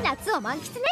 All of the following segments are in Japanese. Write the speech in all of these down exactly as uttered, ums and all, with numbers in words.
夏を満喫ね。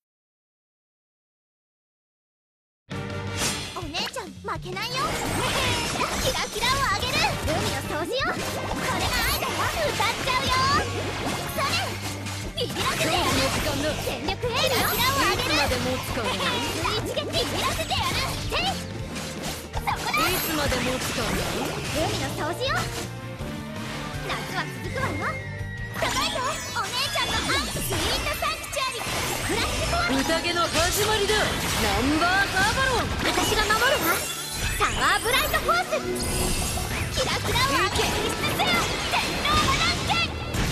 お姉ちゃん負けないよ。キラキラをあげる。海の掃除よ。これが愛だよ。歌っちゃうよ。それビビらせてやる。全力エールよ。キラをあげる。いつまでも使うの。一撃ビビらせてやる。ていそこだ。いつまでも使うの。海の掃除よ。夏は続くわよ。高いよ。お姉ちゃんの愛スイートサンクチュアリクラッシュコア。宴の始まりだ。ナンバーサーバロン。私が守るわ。サワーブライトフォース。キラキラをあげる。必須する。天皇和断剣。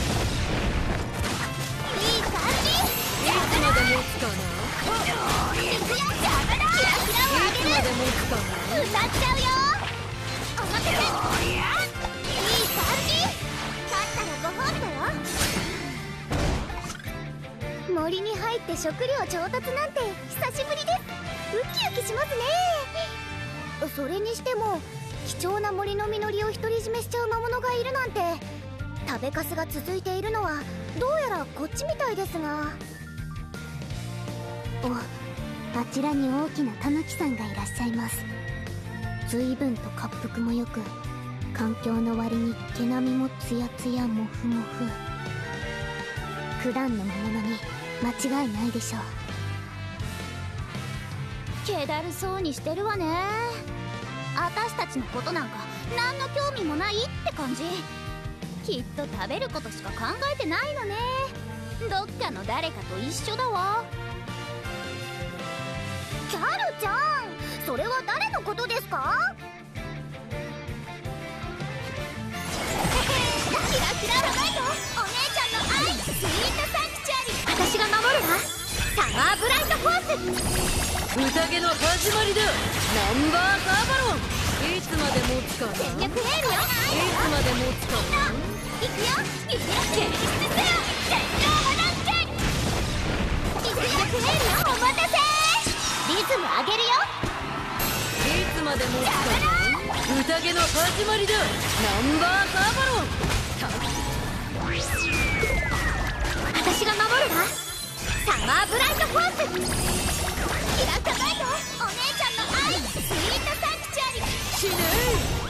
いい感じ。いつまでもつかな。いくよ。邪魔だ。キラキラをあげる。いつまでもつかな。歌っちゃうよ。お任せ。いい感じ。勝ったらご褒美だよ。森に入って食料調達なんて久しぶりです。ウキウキしますね。それにしても貴重な森の実りを独り占めしちゃう魔物がいるなんて。食べかすが続いているのはどうやらこっちみたいですが。お、あちらに大きなタヌキさんがいらっしゃいます。随分と滑腹もよく、環境の割に毛並みもツヤツヤモフモフ。普段の魔物に間違いないでしょう。気だるそうにしてるわね。私たちのことなんか何の興味もないって感じ。きっと食べることしか考えてないのね。どっかの誰かと一緒だわ。キャルちゃん、それは誰のことですか？キラキララバイト。お姉ちゃんの愛スイートサンクチュアリ。私が守るわ。サワーブライトフォース。宴の始まりだ。ナンバーサーバロン。いつまでもつかな。全力エールよ。いつまでもつかな。いくよ。ビビらせ。必須する。天皇和断剣。全力エールよ。お待たせ。リズム上げるよ。いつまでもつかな。宴の始まりだ。ナンバーサーバロン。私が守るわ。サワーブライトフォース。キラ高いよ。お姉ちゃんの愛スイートサンクチュアリ。死ねー。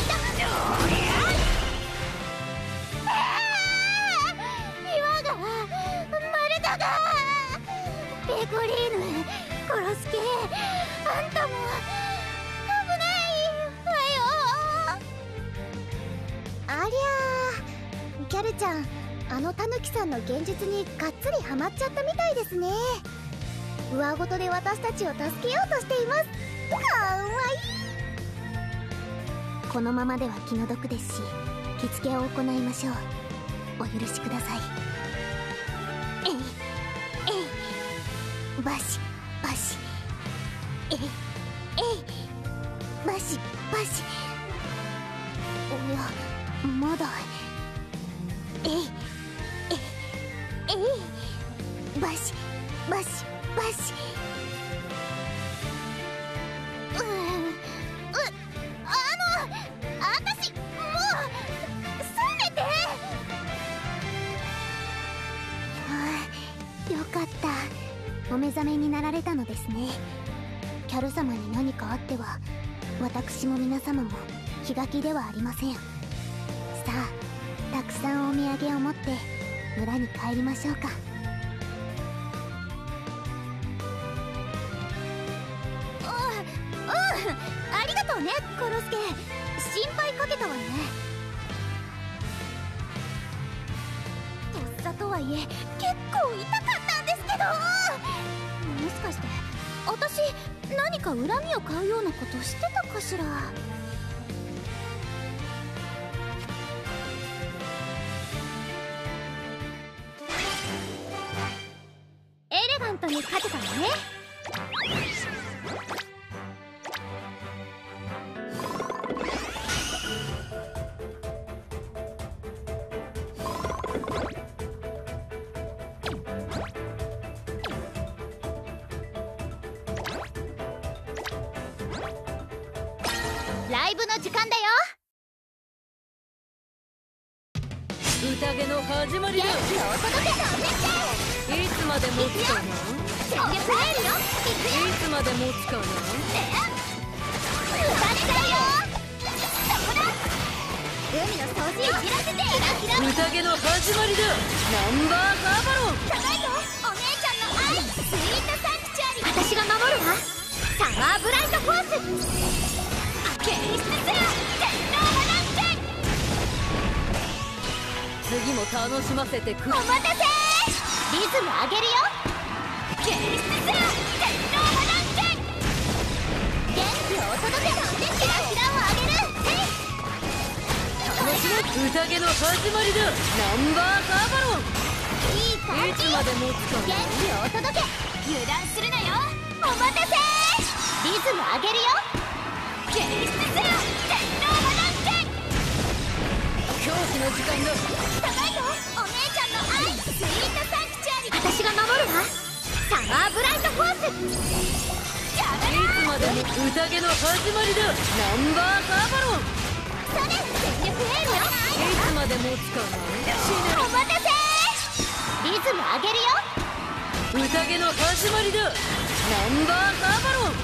岩が丸太がペコリーヌコロスケ、あんたも危ないわよ。ありゃー、キャルちゃん、あのタヌキさんの現実にがっつりハマっちゃったみたいですね。上ごとで私たちを助けようとしています。かわいい。このままでは気の毒ですし、着付けを行いましょう。お許しください。えいえい、バシバシ、えいえい、バシバシ。おや、まだ。えいえいえい、バシバシバシ。ううあのあたしもうせめて。あ、よかった。お目覚めになられたのですね。キャル様に何かあっては私も皆様も気が気ではありません。さあ、たくさんお土産を持って村に帰りましょうか。ありがとうね、コロスケ。心配かけたわね。とっさとはいえ結構痛かったんですけど。もしかして私何か恨みを買うようなことしてたかしら。エレガントに勝てたのね。ライブの時間だよ。宴の始まりだ。元気をお届けとおねって。 いつまで持つかな。 全力エールよ。 いつまで持つかな。 奪っちゃうよ。そこだ。海の掃除を切らせて。キラキラ宴の始まりだ。ナンバーカーバロン。 高いぞ。お姉ちゃんの愛。スイートサンクチュアリ。私が守るわ。サマーブライトフォース。ケイスセラ天皇波乱剣。 次も楽しませてくれ。 お待たせ。リズム上げるよ。ケイスセラ天皇波乱剣。元気をお届け。キラキラを上げる。 宴の始まりだ。ナンバーカーバロン。 いい感じ。 いつまで持つかな。 元気をお届け。油断するなよ。お待たせ。リズム上げるよ。ケイスセラ天皇波乱剣。 狂気の時間だ。 高いぞ。お姉ちゃんの愛。スイートサンクチュアリ。私が守るわ。サマーブライトフォース。邪魔だ。 いつまでも宴の始まりだ。ナンバーカーバロン。 それ全力エールよ。 いつまで持つかな。 お待たせ。リズム上げるよ。 宴の始まりだ。ナンバーカーバロン。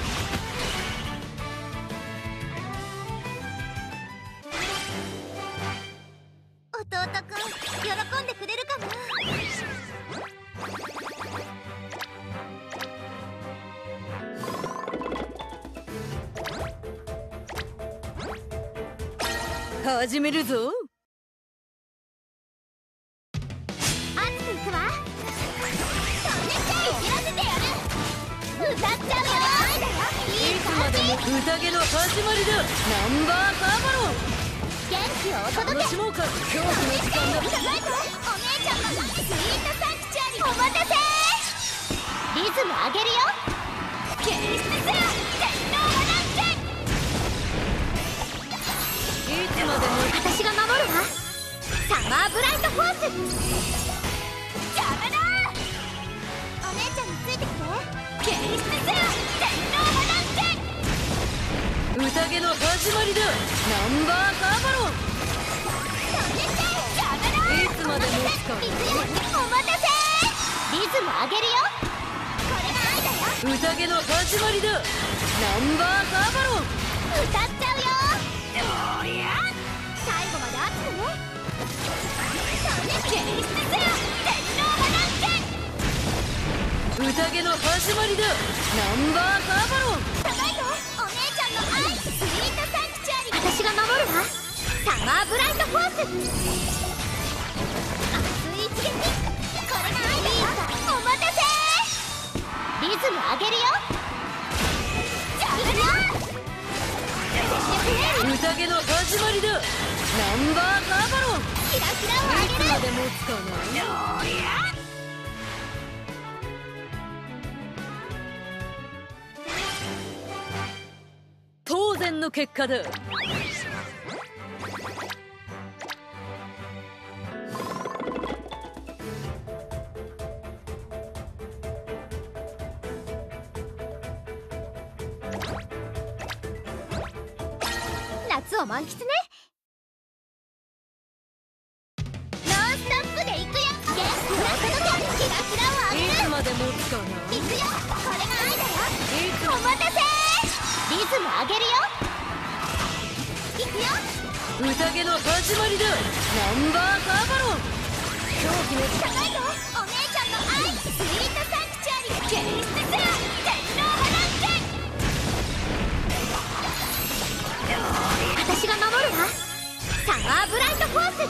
弟くん喜んでくれるかな。 始めるぞ。 熱くいくわ。そんでちゃいじらせてやる。歌っちゃうよ。いいいつまでも宴の始まりだ。ナンバーカーバロン。 元気をお届け。 楽しもうか。狂気の時間だ。 高いぞ。お姉ちゃんのスイートサンクチュアリ。お待たせ。リズム上げるよ。ケイスセラ天皇波乱剣。 いつまでも私が守るわ。サマーブライトフォース。邪魔だ。お姉ちゃんについてきて。ケイスセラ天皇波乱剣。 宴の始まりだ。ナンバーカーバロン。 邪魔だ。 いつまで持つか。 いくよ。お待たせ。リズム上げるよ。これが愛だよ。 宴の始まりだ。ナンバーカーバロン。 歌っちゃうよ。おりゃ最後まで熱くね。ケイスセラ天皇波乱剣。 宴の始まりだ。ナンバーカーバロン。 高いぞ。お姉ちゃんの愛。スイートサンクチュアリ。私が守るわ。サマーブライトフォース。熱い一撃。これが愛だよ。お待たせ。リズム上げるよ。じゃあいくよ。 宴の始まりだ。ナンバーカーバロン。 キラキラをいつ上げる。 まで持つかな。当然の結果だ。 夏を満喫ね。ノンストップで行くよ。元気をお届け。キラキラを上げる。 いつまで持つかな。 行くよ。これが愛だよ。 いつお待たせ。リズム上げるよ。行くよ。 宴の始まりだ。ナンバーカーバロン。狂気の時間。 高いぞ。お姉ちゃんの愛。スイートサンクチュアリ。ケイスセラ天皇波乱剣。私が守るわ。サマーブライトフォース。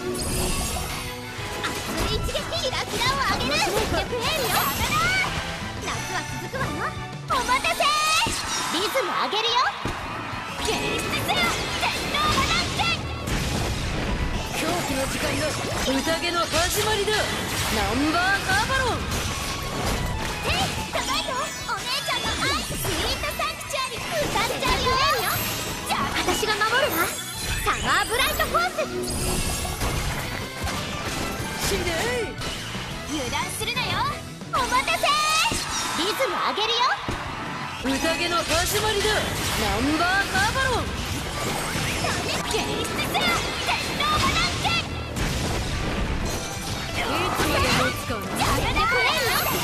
熱い一撃。キラキラを上げる。全力エールよ。夏は続くわよ。お待たせ。リズム上げるよ。ケイスセラ天皇波乱剣。 狂気の時間だ。宴の始まりだ。ナンバーカーバロン。 えい、高いぞ。お姉ちゃんの愛。スイートサンクチュアリ。歌っちゃうよ。じゃあ私が守るわ。サマーブライトフォース。 しね油断するなよ。お待たせ。リズム上げるよ。 宴の始まりだ。ナンバーカーバロン。 ケイスセラ天皇波乱剣。 いつまで持つかな。 邪魔だ。これよ。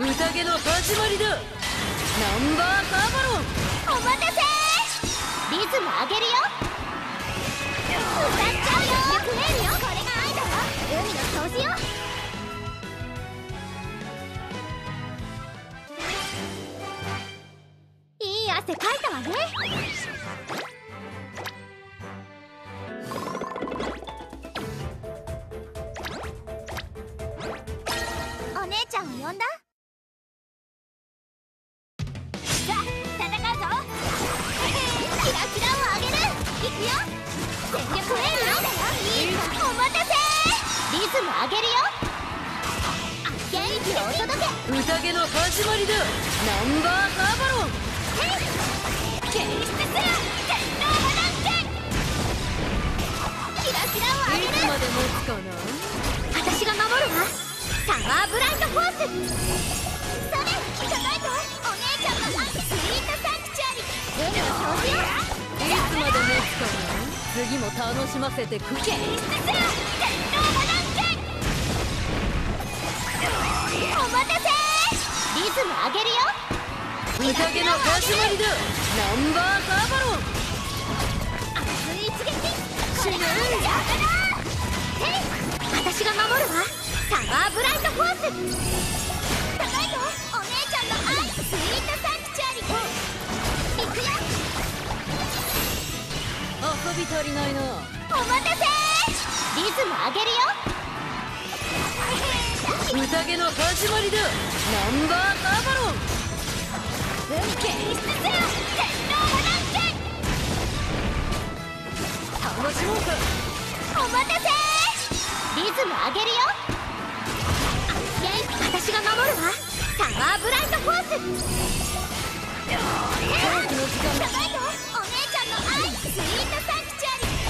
宴の始まりだ。ナンバーカーバロン。 お待たせー。リズム上げるよ。歌っちゃうよ。よくねえよ。これが愛だわ。海の掃除よ。いい汗かいたわね。お姉ちゃんを呼んだ。さあ戦うぞ。キラキラをあげる。いくよ。全力エールだよ。いい子。お待たせー。リズム上げるよ。元気をお届け。 宴の始まりだ。ナンバーカーバロン。 検出する。天皇波乱剣。キラキラをあげる。 いつまで持つかな。 私が守るわ。タワーブライトフォース。それ叩いて。お姉ちゃんのアンチスイートサンクチュアリ。海の掃除よ。 いつまで持つかな。次も楽しませてくれ。 検出する。天皇波乱剣。お待たせー。リズム上げるよ。 宴の始まりだ。ナンバーカーバロン。 熱い一撃。これが愛だ。へい。私が守るわ。タワーブライトフォース。叩いて。お姉ちゃんのアイススイートサンクチュアリ。いくよ。 遊び足りないな。 お待たせー。リズム上げるよ。 宴の始まりだ。ナンバーカーバロン。 検出する。天皇波乱剣。 楽しもうか。 お待たせー。リズム上げるよ。私が守るわ。タワーブライトフォース。 狂気の時間だ。 叩いて。お姉ちゃんのアイススイートサンクチュアリ。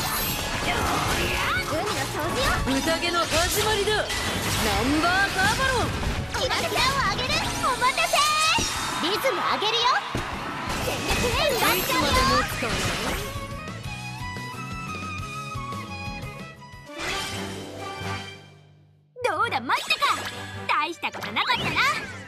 海の掃除よ。 宴の始まりだ。ナンバーカーバロン。 キラキラをあげる。お待たせー。リズム上げるよ。全力エール出いつしちゃうよ。 まで持つかな。 どうだ待ったか。大したことなかったな。